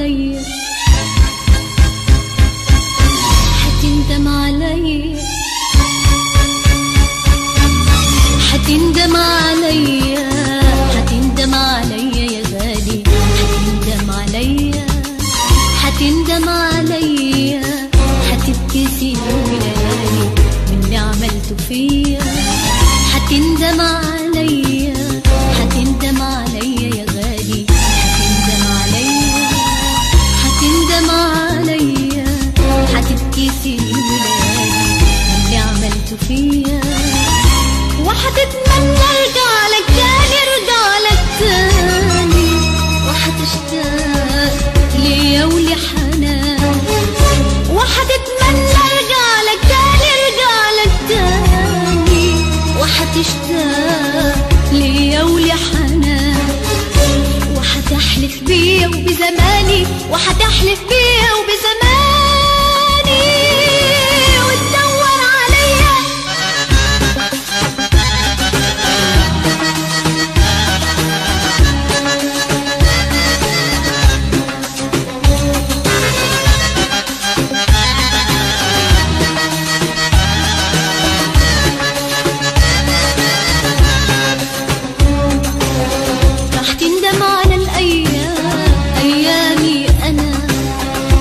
عليا، حتندم عليا، حتندم عليا، حتندم عليا يا غالي، حتندم عليا، حتندم عليا، حتبكي سنين وليالي من اللي عملته فيا. حتندم عليا، حتندم عليا يا غالي، حتندم عليا، حتندم عليا، حتبكي سنين وليالي من اللي عملته فيا. وحتتمنى ارجع لك تاني، ارجع لك تاني، وحتشتاق ليا ولحنان. وحتتمنى ارجع لك تاني، ارجع لك تاني، وحتشتاق ليا ولحنان. وحتحلف بيا وبزماني، وحتحلف بيا وبزماني، وتدور عليا. رح تندم على الأيام، أيامي أنا،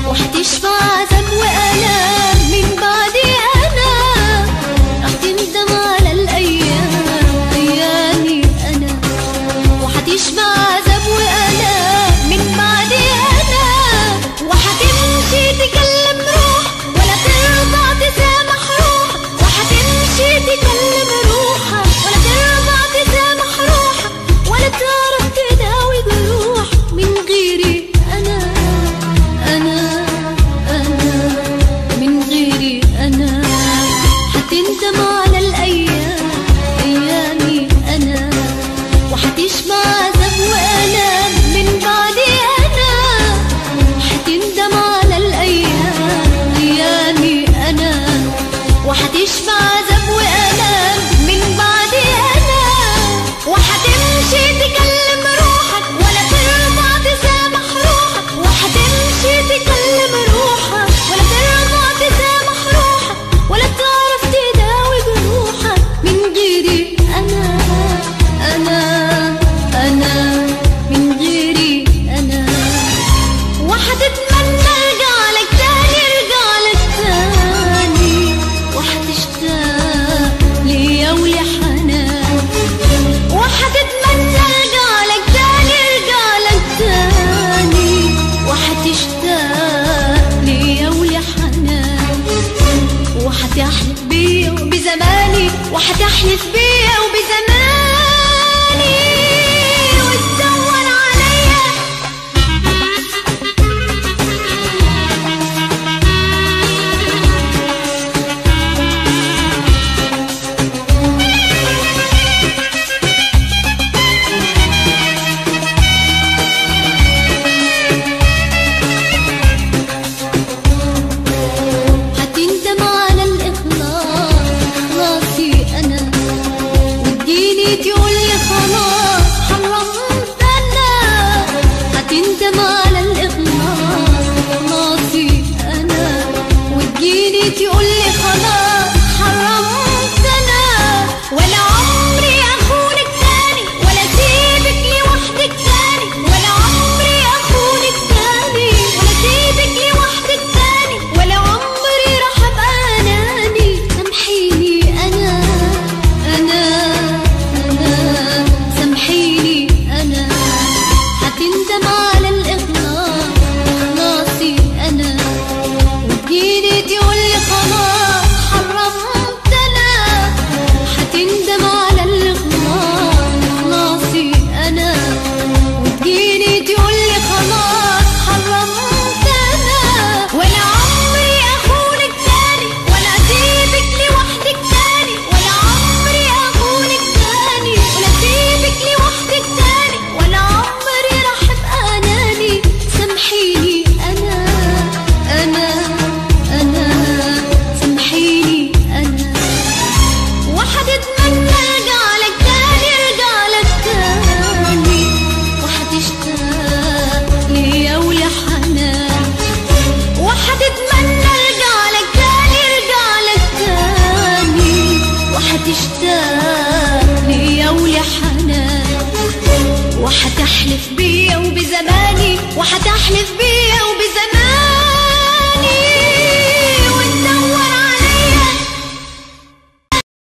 وحتحلف بيا وبزماني وحتحلف بيا وبزماني